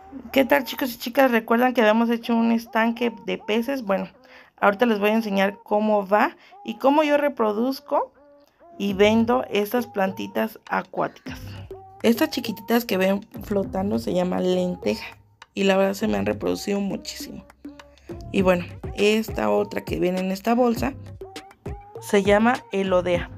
¿Qué tal, chicos y chicas? ¿Recuerdan que habíamos hecho un estanque de peces? Bueno, ahorita les voy a enseñar cómo va y cómo yo reproduzco y vendo estas plantitas acuáticas. Estas chiquititas que ven flotando se llaman lenteja y la verdad se me han reproducido muchísimo. Y bueno, esta otra que viene en esta bolsa se llama elodea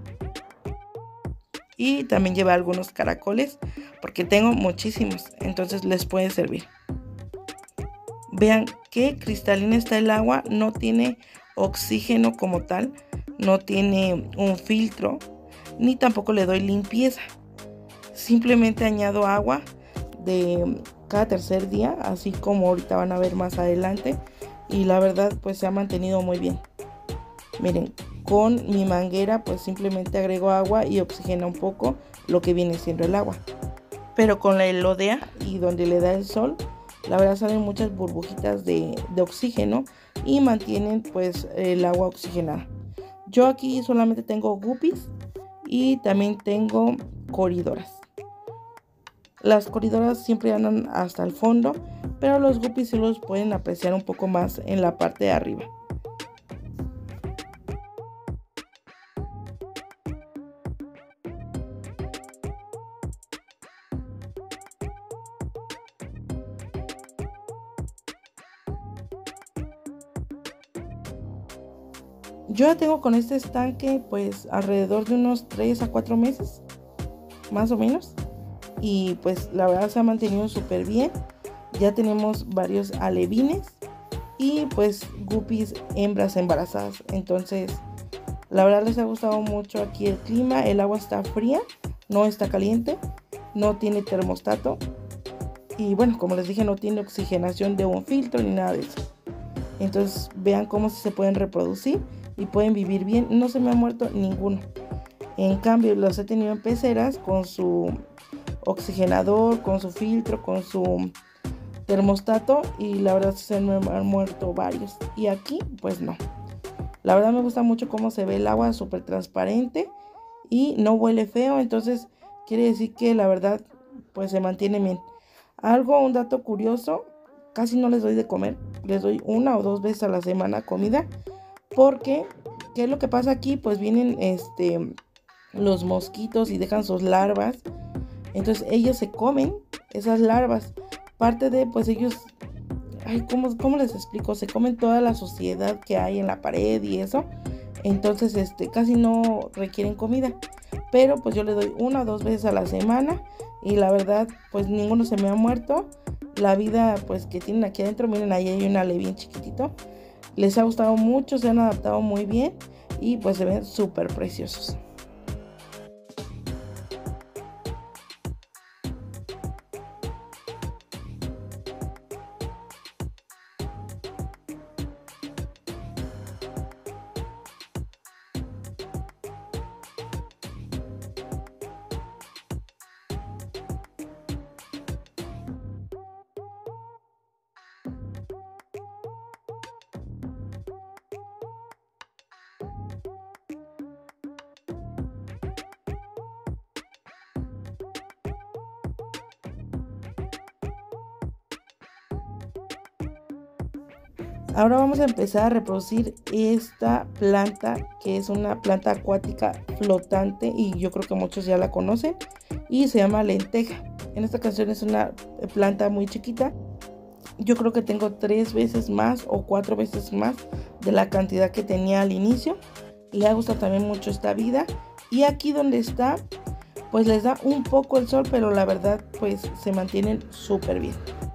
y también lleva algunos caracoles porque tengo muchísimos, entonces les puede servir. Vean qué cristalina está el agua, no tiene oxígeno como tal, no tiene un filtro, ni tampoco le doy limpieza. Simplemente añado agua de cada tercer día, así como ahorita van a ver más adelante. Y la verdad pues se ha mantenido muy bien. Miren, con mi manguera pues simplemente agrego agua y oxigena un poco lo que viene siendo el agua. Pero con la elodea y donde le da el sol, la verdad salen muchas burbujitas de oxígeno y mantienen pues el agua oxigenada. Yo aquí solamente tengo guppies y también tengo coridoras. Las coridoras siempre andan hasta el fondo, pero los guppies sí los pueden apreciar un poco más en la parte de arriba. Yo ya tengo con este estanque pues alrededor de unos 3 a 4 meses, más o menos. Y pues la verdad se ha mantenido súper bien. Ya tenemos varios alevines y pues guppies hembras embarazadas. Entonces la verdad les ha gustado mucho aquí el clima. El agua está fría, no está caliente, no tiene termostato. Y bueno, como les dije, no tiene oxigenación de un filtro ni nada de eso. Entonces vean cómo se pueden reproducir y pueden vivir bien. No se me ha muerto ninguno. En cambio los he tenido en peceras con su oxigenador, con su filtro, con su termostato y la verdad se me han muerto varios. Y aquí pues no. La verdad me gusta mucho cómo se ve el agua, súper transparente y no huele feo, entonces quiere decir que la verdad pues se mantiene bien. Un dato curioso, casi no les doy de comer, les doy 1 o 2 veces a la semana comida, porque ¿qué es lo que pasa aquí? Pues vienen los mosquitos y dejan sus larvas, entonces ellos se comen esas larvas, parte de pues ellos, ay, ¿cómo les explico? Se comen toda la suciedad que hay en la pared y eso. Entonces, casi no requieren comida. Pero pues yo le doy 1 o 2 veces a la semana. Y la verdad, pues ninguno se me ha muerto. La vida, pues que tienen aquí adentro, miren, ahí hay un ale bien chiquitito. Les ha gustado mucho, se han adaptado muy bien. Y pues se ven súper preciosos. Ahora vamos a empezar a reproducir esta planta que es una planta acuática flotante y yo creo que muchos ya la conocen y se llama lenteja. En esta canción es una planta muy chiquita. Yo creo que tengo 3 veces más o 4 veces más de la cantidad que tenía al inicio. Le ha gustado también mucho esta vida y aquí donde está pues les da un poco el sol, pero la verdad pues se mantienen súper bien.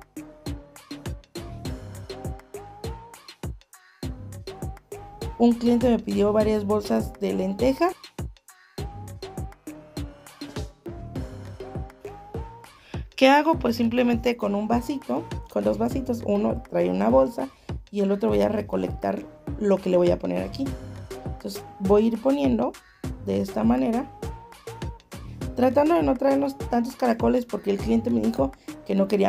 Un cliente me pidió varias bolsas de lenteja. ¿Qué hago? Pues simplemente con un vasito, con 2 vasitos, uno trae una bolsa y el otro voy a recolectar lo que le voy a poner aquí. Entonces voy a ir poniendo de esta manera, tratando de no traernos tantos caracoles porque el cliente me dijo que no quería.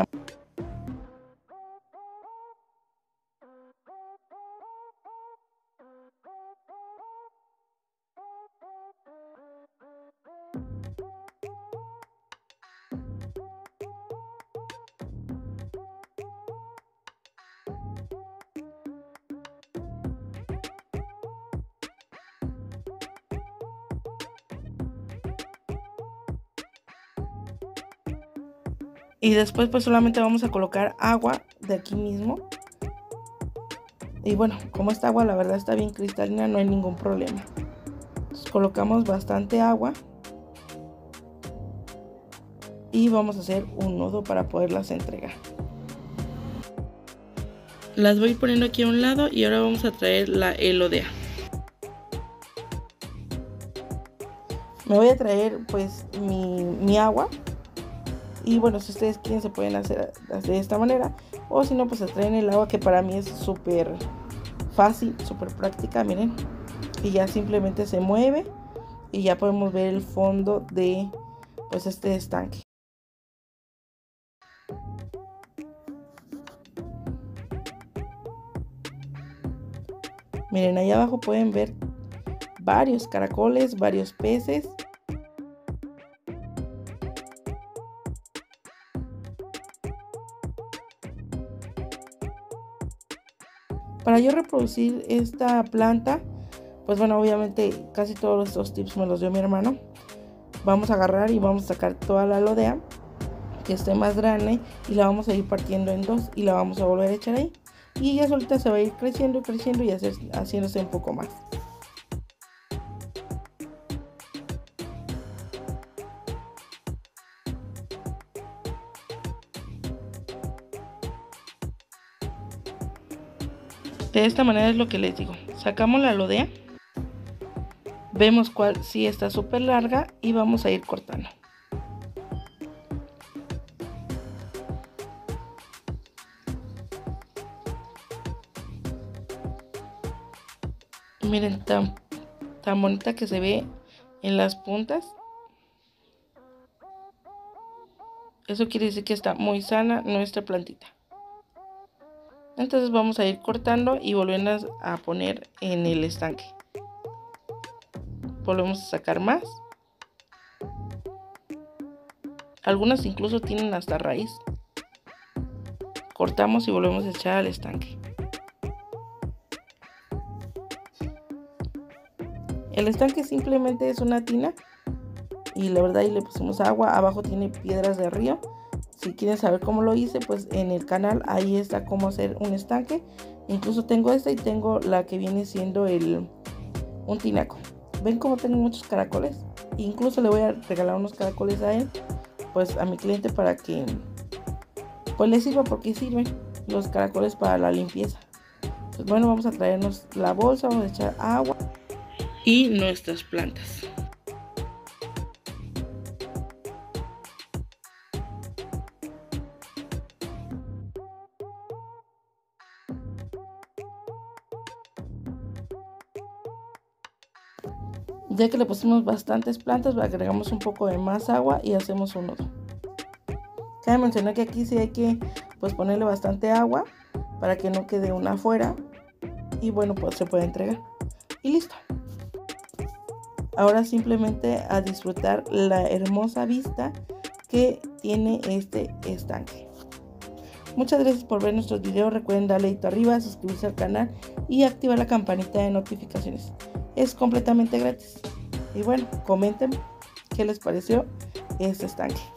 Y después pues solamente vamos a colocar agua de aquí mismo. Y bueno, como esta agua la verdad está bien cristalina, no hay ningún problema. Entonces colocamos bastante agua. Y vamos a hacer un nudo para poderlas entregar. Las voy poniendo aquí a un lado y ahora vamos a traer la elodea. Me voy a traer pues mi agua. Y bueno, si ustedes quieren se pueden hacer de esta manera. O si no, pues se traen el agua, que para mí es súper fácil, súper práctica, miren. Y ya simplemente se mueve y ya podemos ver el fondo de pues este estanque. Miren, ahí abajo pueden ver varios caracoles, varios peces. Para yo reproducir esta planta, pues bueno, obviamente casi todos estos tips me los dio mi hermano. Vamos a agarrar y vamos a sacar toda la elodea que esté más grande y la vamos a ir partiendo en dos y la vamos a volver a echar ahí. Y ella solita se va a ir creciendo y creciendo y haciéndose un poco más. De esta manera es lo que les digo. Sacamos la elodea, vemos cuál sí está súper larga y vamos a ir cortando. Miren tan bonita que se ve en las puntas. Eso quiere decir que está muy sana nuestra plantita. Entonces vamos a ir cortando y volviendo a poner en el estanque. Volvemos a sacar más. Algunas incluso tienen hasta raíz. Cortamos y volvemos a echar al estanque. El estanque simplemente es una tina y la verdad ahí le pusimos agua. Abajo tiene piedras de río. Si quieren saber cómo lo hice, pues en el canal ahí está cómo hacer un estanque. Incluso tengo esta y tengo la que viene siendo un tinaco. ¿Ven cómo tengo muchos caracoles? Incluso le voy a regalar unos caracoles a él, pues a mi cliente, para que pues le sirva, porque sirven los caracoles para la limpieza. Pues bueno, vamos a traernos la bolsa, vamos a echar agua y nuestras plantas. Ya que le pusimos bastantes plantas, agregamos un poco de más agua y hacemos un nudo. Cabe mencionar que aquí sí hay que pues ponerle bastante agua para que no quede una afuera. Y bueno, pues se puede entregar. Y listo. Ahora simplemente a disfrutar la hermosa vista que tiene este estanque. Muchas gracias por ver nuestros videos. Recuerden darle dedito arriba, suscribirse al canal y activar la campanita de notificaciones. Es completamente gratis. Y bueno, comenten qué les pareció este estanque.